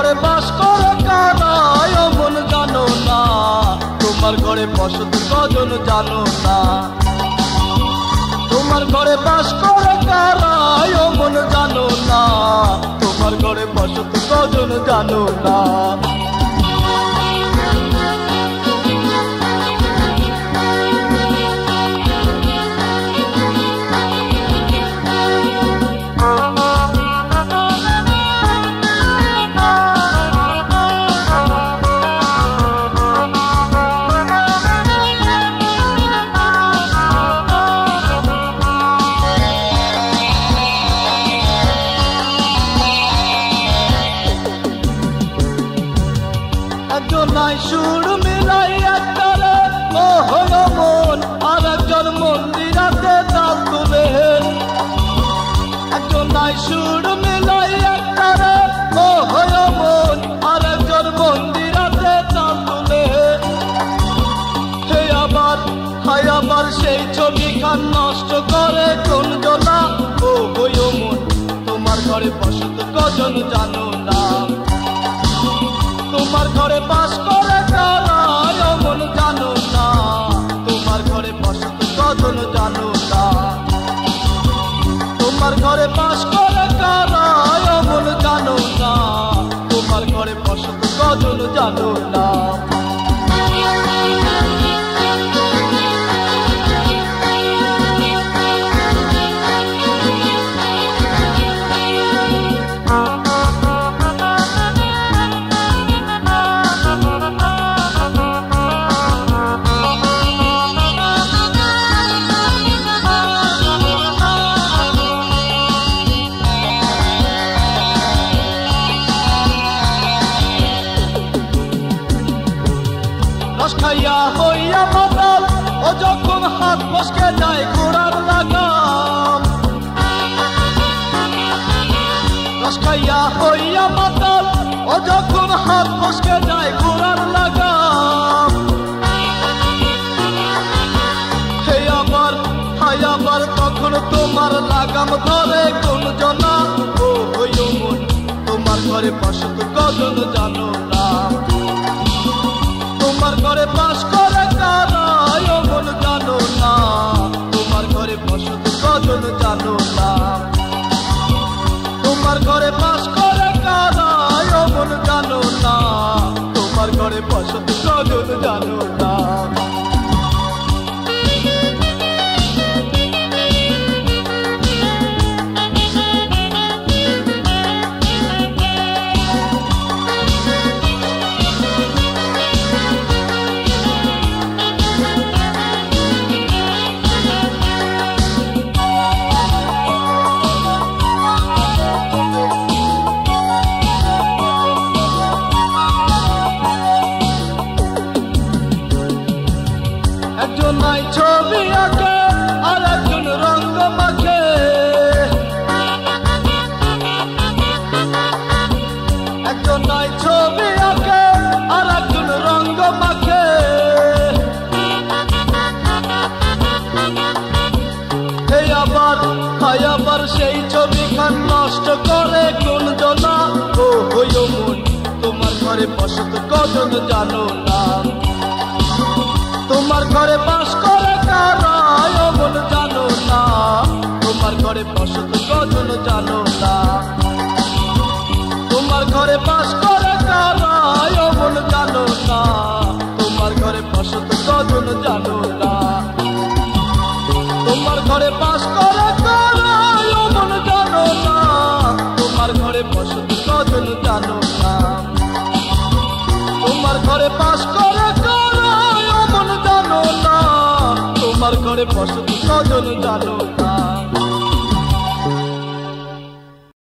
ঘরে বাস করে কারায় মন জানো না, তোমার ঘরে বসত কজন জানো না। তোমার ঘরে বাস করে কারায় মন জানো না, তোমার ঘরে বসত কজন জানো না। একজনাই সুর মিলাই একটারে ও হলো মন, আর একজন মন্দিরাতে তাল তুলে। একজনাই সুর মিলাই একটারে ও হলো মন, আর একজন মন্দিরাতে তাল তুলে। হে আবার হায় আবার সেই ছবিখান নষ্ট করে কোন জনা, ও হলো মন তোমার ঘরে বসত কজন জানো না। তোমার ঘরে বাস করে কারায় মন জানো না, তোমার ঘরে বসত কজন জানো না। তোমার ঘরে বাস করে কারায় মন জানো না, তোমার ঘরে বসত কজন জানো না। রস খাইয়া হইয়া মাতাল ও যখন হাত ফসকে যায় ঘোড়ার লাগাম। রস খাইয়া হইয়া মাতাল ও যখন হাত ফসকে যায় ঘোড়ার লাগাম। হে আবার হায় আবার তখন তোমার লাগাম ধরে কোন জনা, ও হইও মন তোমার ঘরে বসত কজন জানো না। তোমার ঘরে বাস করে কারায় মন জানো না, তোমার ঘরে বসত কজন জানো না। তোমার ঘরে বাস করে কারায় মন জানো না, তোমার ঘরে বসত কজন জানো না। একজনাই ছবি আঁকে আর একজন রঙ মাখে। একজনাই ছবি আঁকে আর একজন রঙ মাখে। হে আবার হায় আবার সেই ছবিখান নষ্ট করে কোন জনা, ও হইও মন তোমার ঘরে বসত কজন জানো না। তোমার ঘরে বাস করে কারায় মন জানো না, তোমার ঘরে বসত কজন জানো না। তোমার ঘরে বাস করে কারায় মন জানো না, তোমার ঘরে বসত কজন জানো না। তোমার ঘরে বাস করে কারায় মন জানো না, তোমার ঘরে বসত কজন জানো না। তোমার ঘরে বাস করে কারায় মন জানো না, তোমার ঘরে বসত কজন জানো না।